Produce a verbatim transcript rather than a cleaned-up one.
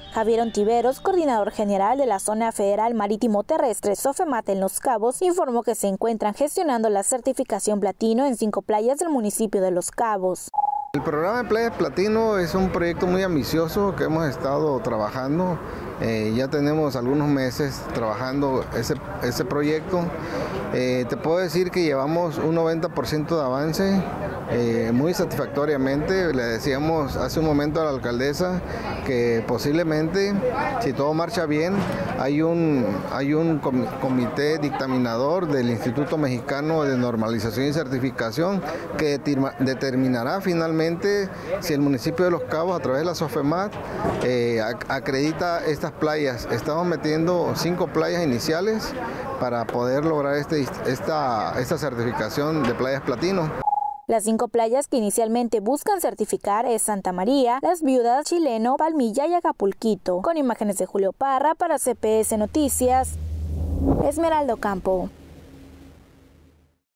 Javier Ontiveros, coordinador general de la Zona Federal Marítimo Terrestre Sofemat en Los Cabos, informó que se encuentran gestionando la certificación platino en cinco playas del municipio de Los Cabos. El programa de Playas Platino es un proyecto muy ambicioso que hemos estado trabajando. Eh, ya tenemos algunos meses trabajando ese, ese proyecto. Eh, te puedo decir que llevamos un noventa por ciento de avance, eh, muy satisfactoriamente. Le decíamos hace un momento a la alcaldesa que posiblemente, si todo marcha bien, hay un, hay un comité dictaminador del Instituto Mexicano de Normalización y Certificación que determinará finalmente si el municipio de Los Cabos, a través de la Sofemat, eh, acredita estas playas. Estamos metiendo cinco playas iniciales para poder lograr este, esta, esta certificación de Playas Platino. Las cinco playas que inicialmente buscan certificar es Santa María, Las Viudas, Chileno, Palmilla y Acapulquito. Con imágenes de Julio Parra para C P S Noticias, Esmeralda Ocampo.